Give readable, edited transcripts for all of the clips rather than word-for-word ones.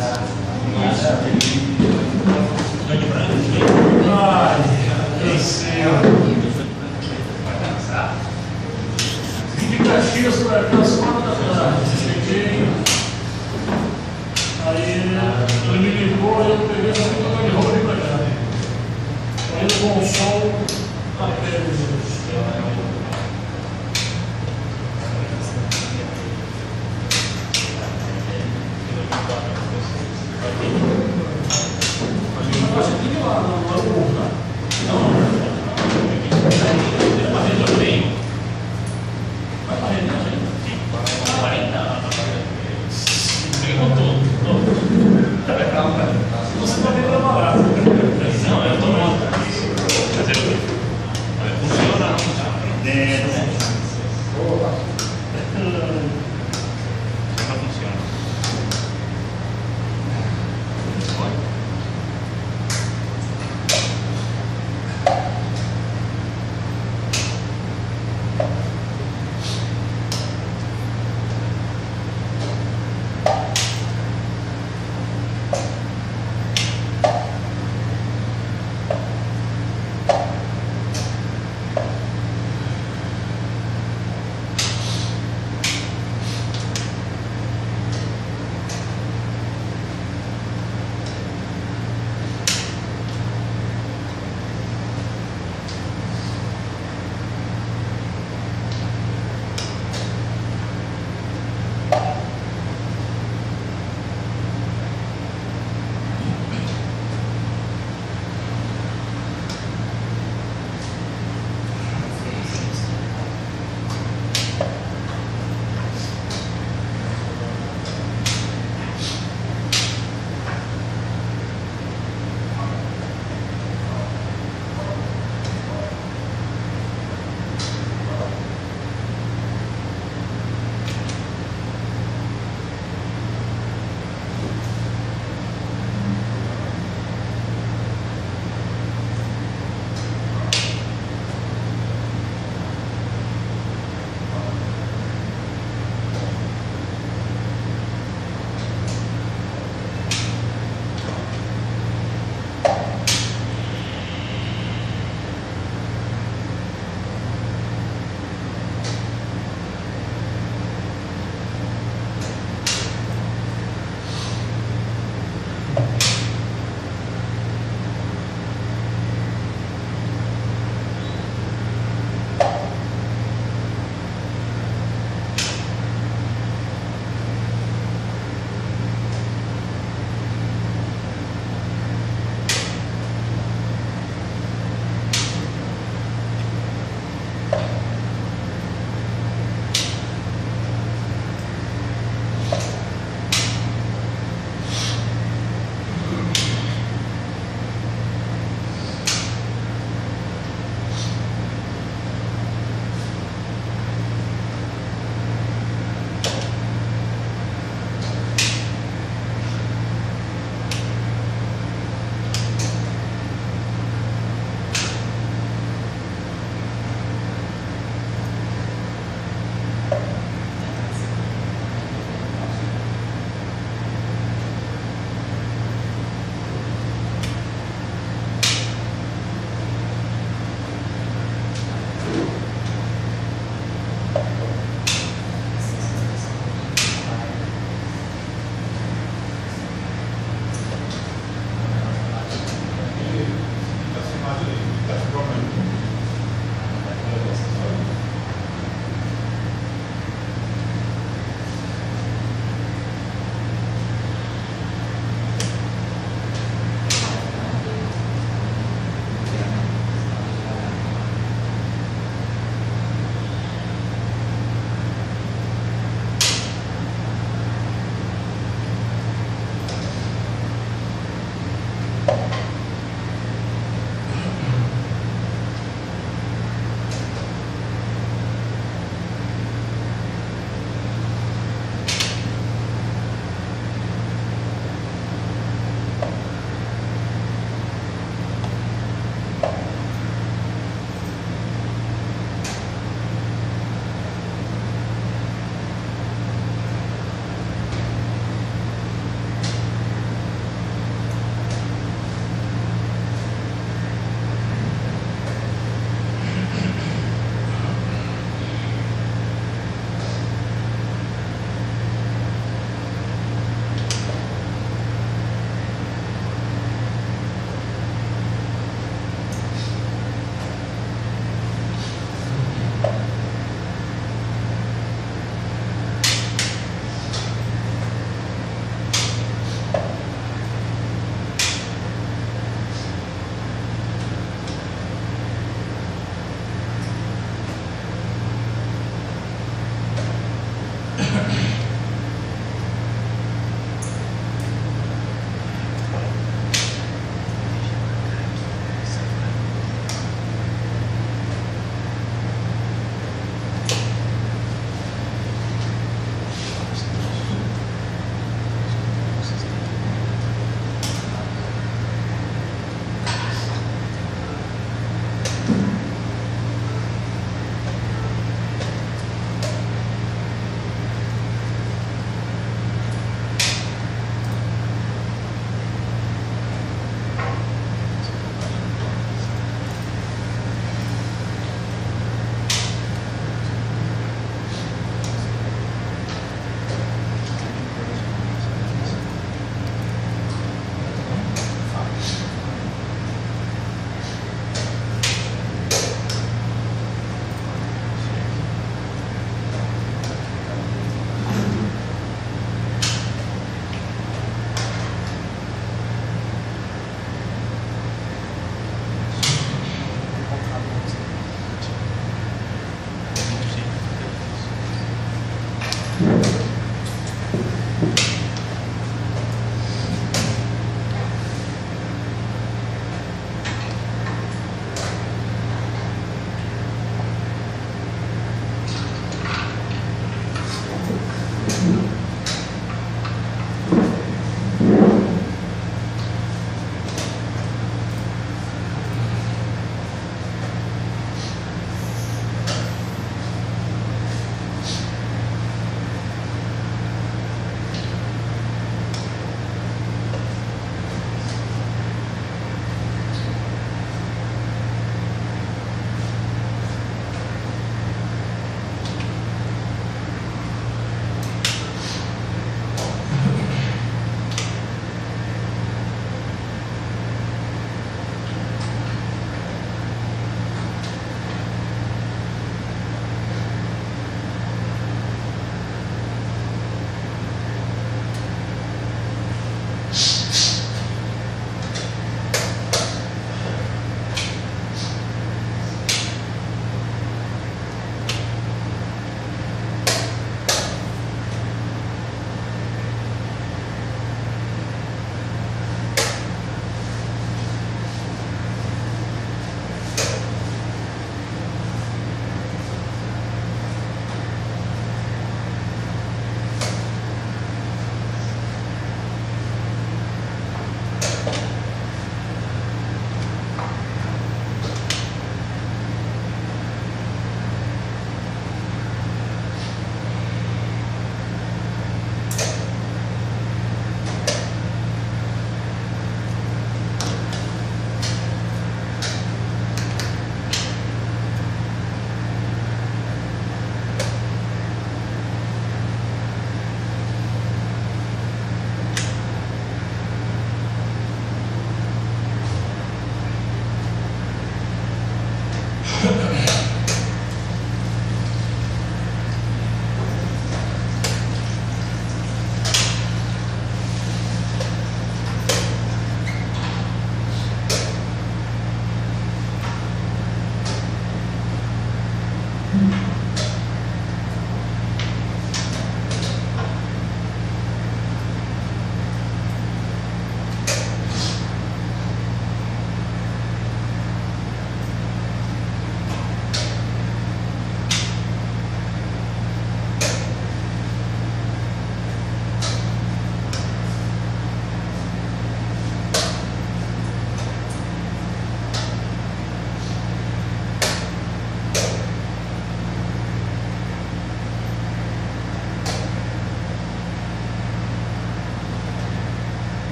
Ai, eu sei. Vim de Caxias para cá, às 4 da tarde. Cheguei. Aí ele me ligou e eu peguei essa puta de roupa para cá. Ainda com o sol a pele. Você está bem trabalhado. Não, eu estou mal. Funciona.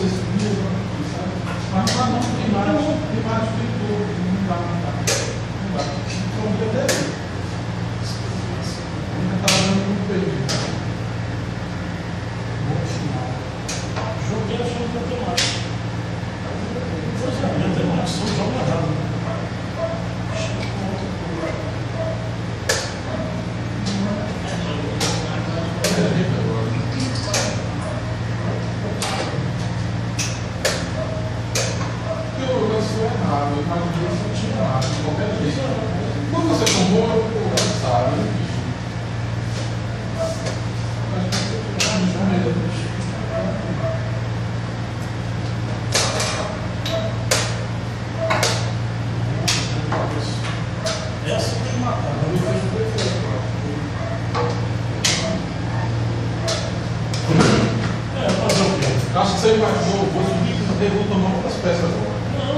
subia, sabe? Mas lá não tem mais pintor, não dá. Não dá. Então, até aí. Ainda estava dando muito perdido. Bom final. Joguei achando que eu tenho mais. Pois é, eu tenho mais. Só jogo errado. Eu imaginei que você tinha nada, de qualquer jeito. Quando você tomou, eu sabe, essa tem que matar. Fazer o quê? Acho que você imaginou, vou subir e vou tomar outras peças agora.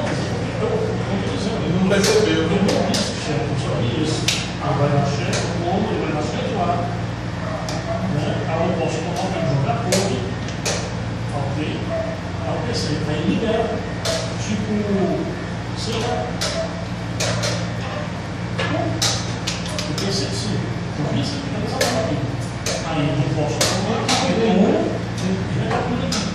Ele não percebeu. Eu não disse chefe, eu só vi isso. Vai na chefe, o ombro vai na chefe lá. Aí eu posso tomar um jogar pole. Ok? Aí eu pensei, aí libera. Tipo, sei lá. Eu pensei assim, eu vi isso aqui, mas essa aqui. Aí eu não posso tomar aqui, e vai dar tudo aqui.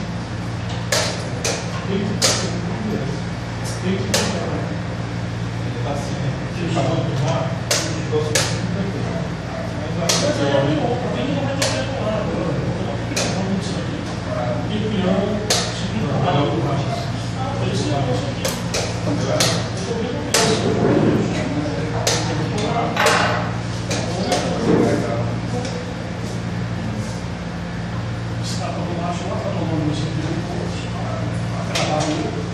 Ele está assim, né? Ele acabou de tomar, ele ficou assim, mas aí eu não vai ter tempo lá agora. Eu não fico falando disso aqui. E piano, seguindo o canal do Machis. Esse negócio aqui. Eu estou vendo isso. Está para o macho lá, está tomando isso aqui. Trabalho.